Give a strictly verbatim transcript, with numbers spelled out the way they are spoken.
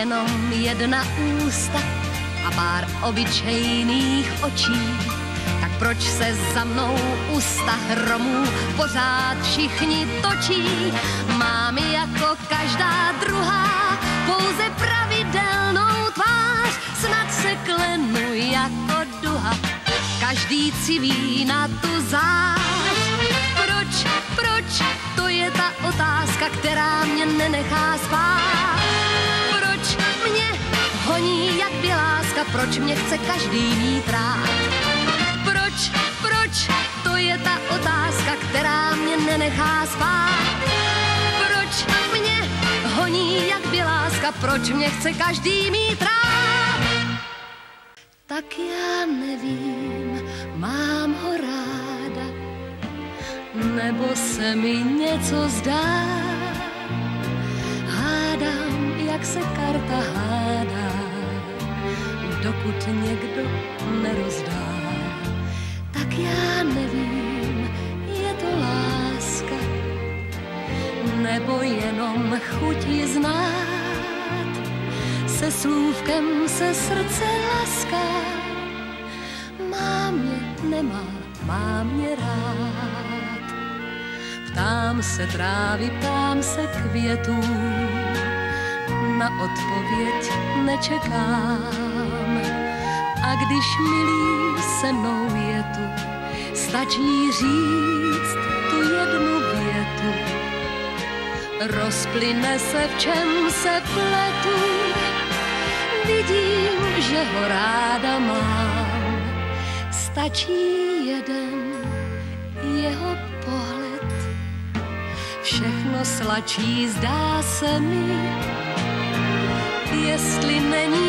jenom jedna ústa a pár obyčejných očí. Tak proč se za mnou usta hromů pořád všichni točí? Mám jako každá druhá pouze pravidelnou tvář, snad se klenu jako duha, každý civí na tu zář. Proč, proč, to je ta otázka, která mě nenechá spát. Proč mě honí jak běláska, proč mě chce každý mít rád. Proč, proč, to je ta otázka, která mě nenechá spát. Proč mě honí jak běláska, proč mě chce každý mít rád. Tak já nevím, mám ho ráda, nebo se mi něco zdá. Hádám, jak se karta hádá, dokud někdo nerozdá. Tak já nevím, je to láska, nebo jenom chuť ji znát. Se slůvkem se srdce laská, má mě, nemá, má mě rád. Ptám se trávy, ptám se květů, na odpověď nečekám. A když milý se mnou je tu, stačí říct tu jednu větu. Rozplyne se, v čem se pletu, vidím, že ho ráda mám. Stačí jeden jeho pohled, všechno slačí, zdá se mi. Jestli není